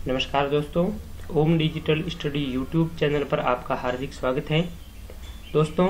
नमस्कार दोस्तों, Om digital study YouTube channel पर आपका हार्दिक स्वागत है। दोस्तों,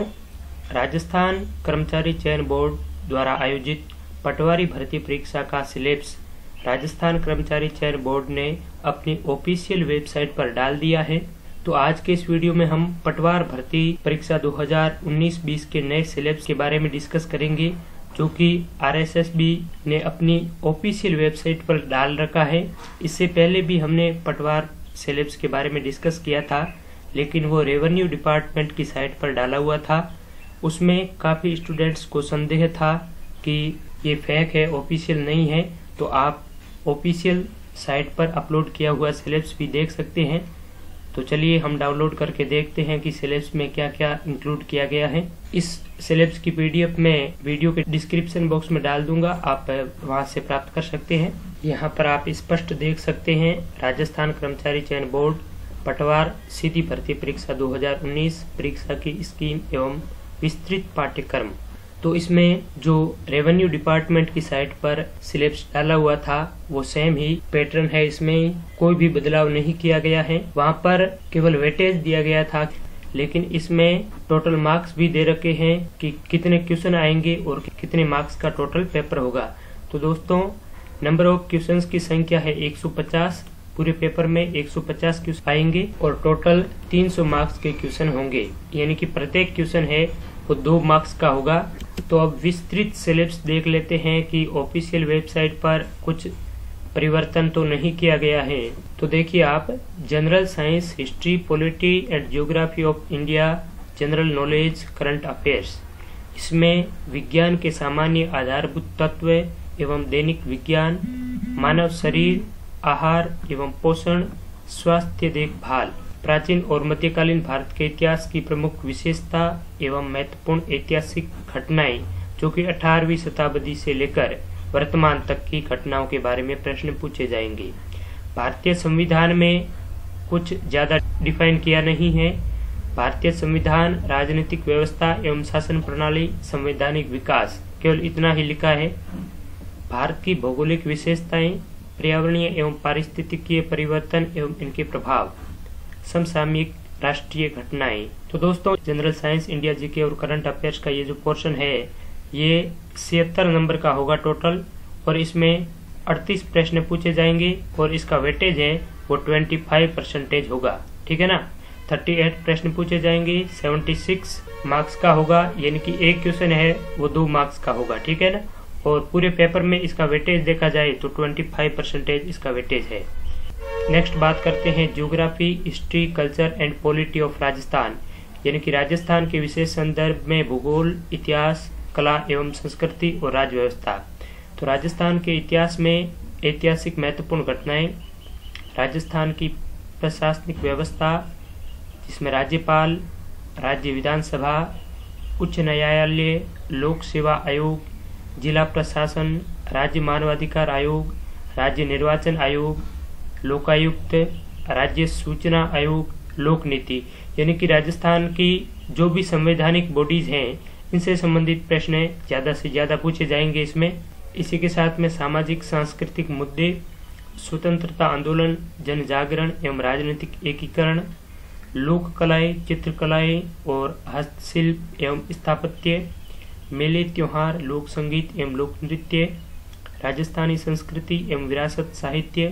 राजस्थान कर्मचारी चयन बोर्ड द्वारा आयोजित पटवारी भर्ती परीक्षा का सिलेबस राजस्थान कर्मचारी चयन बोर्ड ने अपनी ऑफिशियल वेबसाइट पर डाल दिया है। तो आज के इस वीडियो में हम पटवार भर्ती परीक्षा 2019-20 के नए सिलेबस के बारे में डिस्कस करेंगे, जो कि आरएसएसबी ने अपनी ऑफिशियल वेबसाइट पर डाल रखा है। इससे पहले भी हमने पटवार सिलेबस के बारे में डिस्कस किया था, लेकिन वो रेवेन्यू डिपार्टमेंट की साइट पर डाला हुआ था। उसमें काफ़ी स्टूडेंट्स को संदेह था कि ये फेक है, ऑफिशियल नहीं है। तो आप ऑफिशियल साइट पर अपलोड किया हुआ सिलेबस भी देख सकते हैं। तो चलिए हम डाउनलोड करके देखते हैं कि सिलेबस में क्या क्या इंक्लूड किया गया है। इस सिलेबस की पीडीएफ में वीडियो के डिस्क्रिप्शन बॉक्स में डाल दूंगा, आप वहां से प्राप्त कर सकते हैं। यहाँ पर आप स्पष्ट देख सकते हैं राजस्थान कर्मचारी चयन बोर्ड पटवार सीधी भर्ती परीक्षा 2019 परीक्षा की स्कीम एवं विस्तृत पाठ्यक्रम। तो इसमें जो रेवेन्यू डिपार्टमेंट की साइट पर सिलेबस डाला हुआ था वो सेम ही पैटर्न है, इसमें कोई भी बदलाव नहीं किया गया है। वहाँ पर केवल वेटेज दिया गया था, लेकिन इसमें टोटल मार्क्स भी दे रखे हैं कि कितने क्वेश्चन आएंगे और कितने मार्क्स का टोटल पेपर होगा। तो दोस्तों, नंबर ऑफ क्वेश्चंस की संख्या है 150। पूरे पेपर में 150 क्वेश्चन आएंगे और टोटल 300 मार्क्स के क्वेश्चन होंगे, यानी कि प्रत्येक क्वेश्चन है वो 2 मार्क्स का होगा। तो अब विस्तृत सिलेबस देख लेते हैं कि ऑफिशियल वेबसाइट पर कुछ परिवर्तन तो नहीं किया गया है। तो देखिए आप, general science, history, polity and geography of India, general knowledge, current affairs. इसमें विज्ञान के सामान्य आधारभूत तत्व एवं दैनिक विज्ञान, मानव शरीर, आहार एवं पोषण, स्वास्थ्य देखभाल, प्राचीन और मध्यकालीन भारत के इतिहास की प्रमुख विशेषता एवं महत्वपूर्ण ऐतिहासिक घटनाएं, जो कि 18वीं शताब्दी से लेकर वर्तमान तक की घटनाओं के बारे में प्रश्न पूछे जाएंगे। भारतीय संविधान में कुछ ज्यादा डिफाइन किया नहीं है। भारतीय संविधान, राजनीतिक व्यवस्था एवं शासन प्रणाली, संवैधानिक विकास, केवल इतना ही लिखा है। भारत की भौगोलिक विशेषताएं, पर्यावरणीय एवं पारिस्थितिकीय परिवर्तन एवं इनके प्रभाव, समसामयिक राष्ट्रीय घटनाएं। तो दोस्तों, जनरल साइंस, इंडिया जीके और करंट अफेयर्स का ये जो पोर्शन है ये 76 नंबर का होगा टोटल, और इसमें 38 प्रश्न पूछे जाएंगे और इसका वेटेज है वो 25% होगा। ठीक है ना। 38 प्रश्न पूछे जाएंगे, 76 मार्क्स का होगा, यानी कि एक क्वेश्चन है वो 2 मार्क्स का होगा। ठीक है ना। और पूरे पेपर में इसका वेटेज देखा जाए तो 25% इसका वेटेज है। नेक्स्ट बात करते हैं geography, history, culture and polity of Rajasthan, यानी कि राजस्थान के विशेष संदर्भ में भूगोल, इतिहास, कला एवं संस्कृति और राज्य व्यवस्था। तो राजस्थान के इतिहास में ऐतिहासिक महत्वपूर्ण घटनाएं, राजस्थान की प्रशासनिक व्यवस्था, जिसमें राज्यपाल, राज्य विधानसभा, उच्च न्यायालय, लोक सेवा आयोग, जिला प्रशासन, राज्य मानवाधिकार आयोग, राज्य निर्वाचन आयोग, लोकायुक्त, राज्य सूचना आयोग, लोक नीति, यानी कि राजस्थान की जो भी संवैधानिक बॉडीज हैं इनसे संबंधित प्रश्न ज्यादा से ज्यादा पूछे जाएंगे इसमें। इसी के साथ में सामाजिक सांस्कृतिक मुद्दे, स्वतंत्रता आंदोलन, जन जागरण एवं राजनीतिक एकीकरण, लोक कलाएं, चित्रकलाएं और हस्तशिल्प एवं स्थापत्य, मेले, त्योहार, लोक संगीत एवं लोक नृत्य, राजस्थानी संस्कृति एवं विरासत, साहित्य,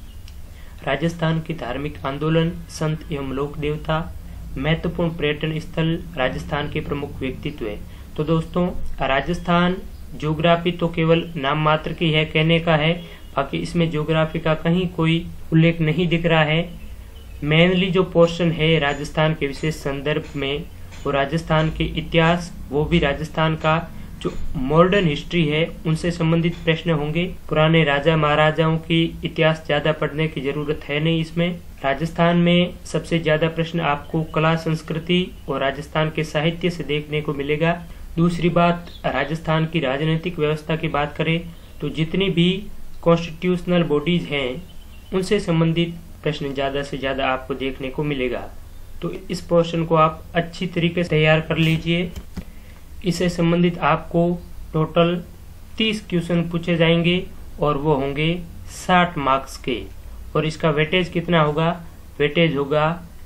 राजस्थान की धार्मिक आंदोलन, संत एवं लोक देवता, महत्वपूर्ण पर्यटन स्थल, राजस्थान के प्रमुख व्यक्तित्व। तो दोस्तों, राजस्थान ज्योग्राफी तो केवल नाम मात्र की है, कहने का है, बाकी इसमें ज्योग्राफी का कहीं कोई उल्लेख नहीं दिख रहा है। मेनली जो पोर्शन है राजस्थान के विशेष संदर्भ में वो राजस्थान के इतिहास, वो भी राजस्थान का जो मॉडर्न हिस्ट्री है उनसे संबंधित प्रश्न होंगे। पुराने राजा महाराजाओं की इतिहास ज्यादा पढ़ने की जरूरत है नहीं इसमें। राजस्थान में सबसे ज्यादा प्रश्न आपको कला, संस्कृति और राजस्थान के साहित्य से देखने को मिलेगा। दूसरी बात, राजस्थान की राजनीतिक व्यवस्था की बात करें तो जितनी भी कॉन्स्टिट्यूशनल बॉडीज हैं उनसे संबंधित प्रश्न ज्यादा से ज्यादा आपको देखने को मिलेगा। तो इस पोर्शन को आप अच्छी तरीके से तैयार कर लीजिए। इससे संबंधित आपको टोटल 30 क्वेश्चन पूछे जाएंगे और वो होंगे 60 मार्क्स के। और इसका वेटेज कितना होगा, वेटेज होगा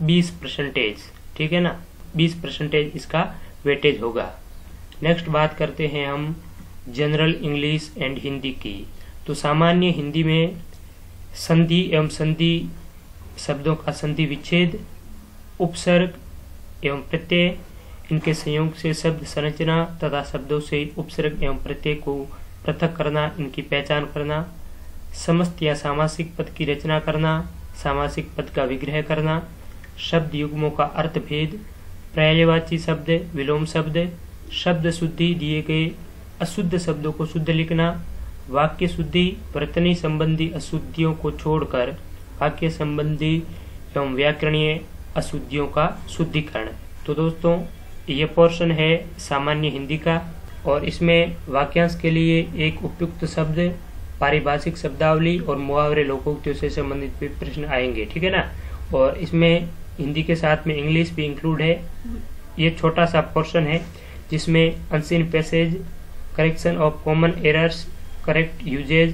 20%, ठीक है ना, 20% इसका वेटेज होगा। नेक्स्ट बात करते हैं हम जनरल इंग्लिश एंड हिंदी की। तो सामान्य हिंदी में संधि एवं संधि शब्दों का संधि विच्छेद, उपसर्ग एवं प्रत्यय, इनके संयोग से शब्द संरचना तथा शब्दों से उपसर्ग एवं प्रत्यय को पृथक करना, इनकी पहचान करना, समस्त या सामासिक पद की रचना करना, सामासिक पद का विग्रह करना, शब्द युग्मों का अर्थ भेद, पर्यायवाची शब्द, विलोम शब्द, शब्द शुद्धि, दिए गए अशुद्ध शब्दों को शुद्ध लिखना, वाक्य शुद्धि, वर्तनी संबंधी अशुद्धियों को छोड़कर वाक्य संबंधी एवं व्याकरणीय अशुद्धियों का शुद्धिकरण। तो दोस्तों ये पोर्शन है सामान्य हिंदी का, और इसमें वाक्यांश के लिए एक उपयुक्त शब्द, पारिभाषिक शब्दावली और मुहावरे लोकोक्तियों से संबंधित भी प्रश्न आएंगे, ठीक है ना। और इसमें हिंदी के साथ में इंग्लिश भी इंक्लूड है। ये छोटा सा पोर्शन है जिसमें unseen passage, correction of common errors, correct usages,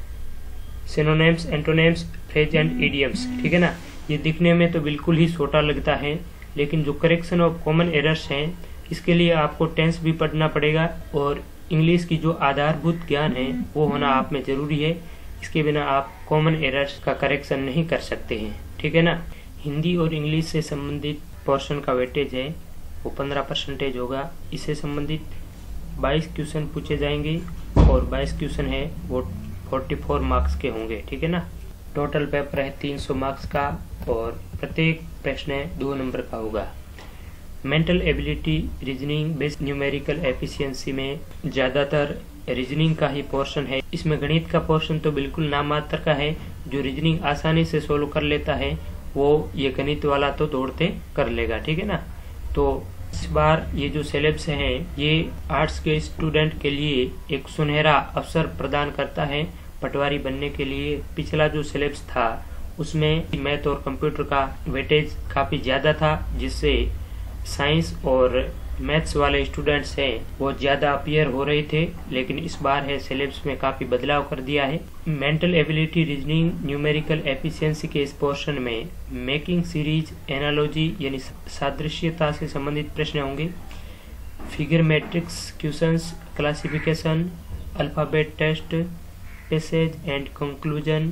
synonyms, antonyms, phrase and idioms, ठीक है ना। ये दिखने में तो बिल्कुल ही छोटा लगता है, लेकिन जो करेक्शन ऑफ कॉमन एरर्स हैं इसके लिए आपको टेंस भी पढ़ना पड़ेगा, और इंग्लिश की जो आधारभूत ज्ञान है वो होना आप में जरूरी है। इसके बिना आप कॉमन एरर्स का करेक्शन नहीं कर सकते हैं, ठीक है ना। हिंदी और इंग्लिश से संबंधित पोर्शन का वेटेज है वो 15% होगा। इससे संबंधित 22 क्वेश्चन पूछे जाएंगे, और 22 क्वेश्चन है वो 44 मार्क्स के होंगे, ठीक है ना। टोटल पेपर है 300 मार्क्स का, और प्रत्येक प्रश्न 2 नंबर का होगा। Mental ability, reasoning based numerical efficiency में ज्यादातर रीजनिंग का ही पोर्शन है। इसमें गणित का पोर्शन तो बिल्कुल नाम मात्र का है। जो रीजनिंग आसानी से सोल्व कर लेता है वो ये गणित वाला तो दौड़ते कर लेगा, ठीक है ना। तो इस बार ये जो सिलेबस है ये आर्ट्स के स्टूडेंट के लिए एक सुनहरा अवसर प्रदान करता है पटवारी बनने के लिए। पिछला जो सिलेबस था उसमें मैथ और कंप्यूटर का वेटेज काफी ज्यादा था, जिससे साइंस और मैथ्स वाले स्टूडेंट्स हैं वो ज्यादा अपीयर हो रहे थे, लेकिन इस बार है सिलेबस में काफी बदलाव कर दिया है। Mental ability, reasoning, numerical efficiency के इस पोर्शन में मेकिंग सीरीज, एनालॉजी यानी सादृश्यता से संबंधित प्रश्न होंगे, figure matrix questions, classification, alphabet test, passage and conclusion,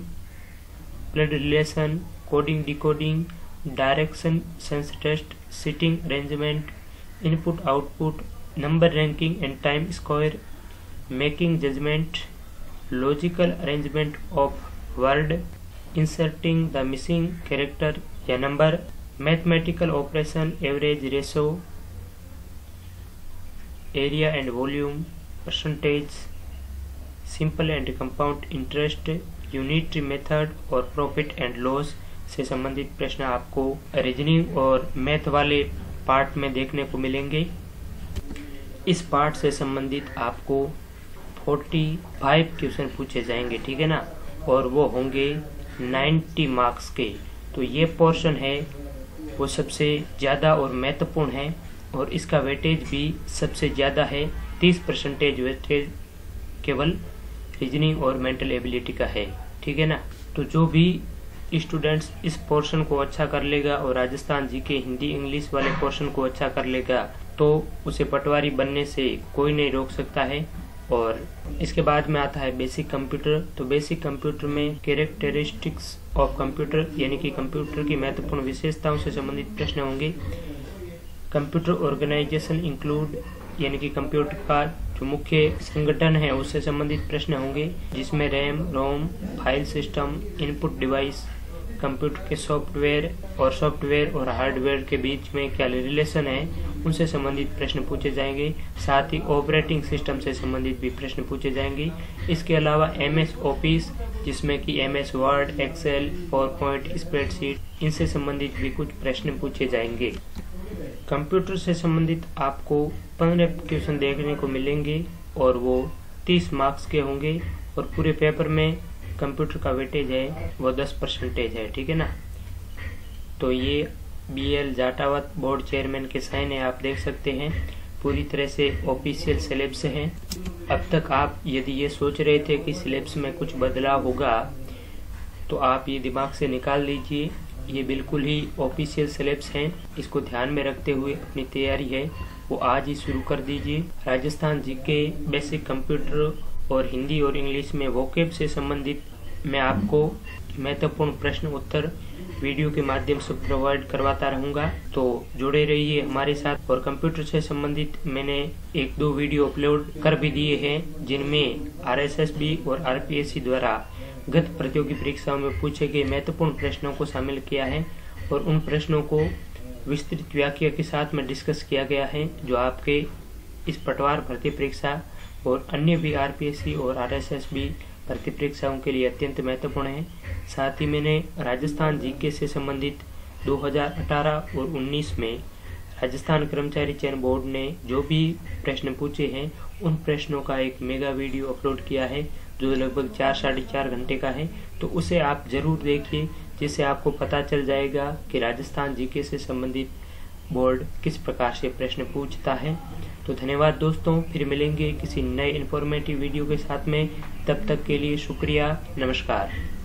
blood relation, coding decoding, direction sense test, sitting arrangement, input output, number ranking and time square, making judgement, logical arrangement of word, inserting the missing character या number, mathematical operation, average ratio, area and volume, percentage, simple and compound interest, unitary method और profit and loss से संबंधित प्रश्न आपको reasoning और math वाले part में देखने को मिलेंगे। इस पार्ट से संबंधित आपको 45 क्वेश्चन पूछे जाएंगे, ठीक है ना, और वो होंगे 90 मार्क्स के। तो ये पोर्शन है वो सबसे ज्यादा और महत्वपूर्ण है, और इसका वेटेज भी सबसे ज्यादा है। 30% वेटेज केवल रीजनिंग और मेंटल एबिलिटी का है, ठीक है ना। तो जो भी स्टूडेंट्स इस पोर्शन को अच्छा कर लेगा और राजस्थान जी के हिंदी इंग्लिश वाले पोर्शन को अच्छा कर लेगा तो उसे पटवारी बनने से कोई नहीं रोक सकता है। और इसके बाद में आता है बेसिक कंप्यूटर। तो बेसिक कंप्यूटर में कैरेक्टरिस्टिक्स ऑफ कंप्यूटर यानी कि कंप्यूटर की महत्वपूर्ण विशेषताओं से संबंधित प्रश्न होंगे। कंप्यूटर ऑर्गेनाइजेशन इंक्लूड यानी कि कंप्यूटर का जो मुख्य संगठन है उससे संबंधित प्रश्न होंगे, जिसमें RAM, ROM, file system, input device, computer के सॉफ्टवेयर और हार्डवेयर के बीच में क्या रिलेशन है उनसे संबंधित प्रश्न पूछे जाएंगे। साथ ही ऑपरेटिंग सिस्टम से संबंधित भी प्रश्न पूछे जाएंगे। इसके अलावा MS ऑफिस जिसमें कि MS Word, Excel, PowerPoint, spreadsheet इनसे संबंधित भी कुछ प्रश्न पूछे जाएंगे। कंप्यूटर से संबंधित आपको 15 क्वेश्चन देखने को मिलेंगे और वो 30 मार्क्स के होंगे, और पूरे पेपर में कंप्यूटर का वेटेज है वो 10% है, ठीक है ना। तो ये BL जाटावत बोर्ड चेयरमैन के साइन है, आप देख सकते हैं। पूरी तरह से ऑफिशियल सिलेबस है। अब तक आप यदि ये सोच रहे थे कि सिलेबस में कुछ बदलाव होगा तो आप ये दिमाग से निकाल लीजिए, ये बिल्कुल ही ऑफिशियल सिलेबस हैं। इसको ध्यान में रखते हुए अपनी तैयारी है वो आज ही शुरू कर दीजिए। राजस्थान जीके, बेसिक कंप्यूटर और हिंदी और इंग्लिश में वोकेब से संबंधित मैं आपको महत्वपूर्ण प्रश्न उत्तर वीडियो के माध्यम से प्रोवाइड करवाता रहूंगा, तो जुड़े रहिए हमारे साथ। और कंप्यूटर से संबंधित मैंने 1-2 वीडियो अपलोड कर भी दिए हैं, जिनमें RSSB और RPSC द्वारा गत प्रतियोगी परीक्षाओं में पूछे गए महत्वपूर्ण प्रश्नों को शामिल किया है और उन प्रश्नों को विस्तृत व्याख्या के साथ में डिस्कस किया गया है, जो आपके इस पटवार भर्ती परीक्षा और अन्य भी RPSC और RSSB भर्ती परीक्षाओं के लिए अत्यंत महत्वपूर्ण है। साथ ही मैंने राजस्थान जीके से संबंधित 2018 और 19 में राजस्थान कर्मचारी चयन बोर्ड ने जो भी प्रश्न पूछे हैं उन प्रश्नों का एक मेगा वीडियो अपलोड किया है, जो लगभग 4-4.5 घंटे का है। तो उसे आप जरूर देखिए, जिससे आपको पता चल जाएगा कि राजस्थान जीके से संबंधित बोर्ड किस प्रकार से प्रश्न पूछता है। तो धन्यवाद दोस्तों, फिर मिलेंगे किसी नए इन्फॉर्मेटिव वीडियो के साथ में। तब तक के लिए शुक्रिया, नमस्कार।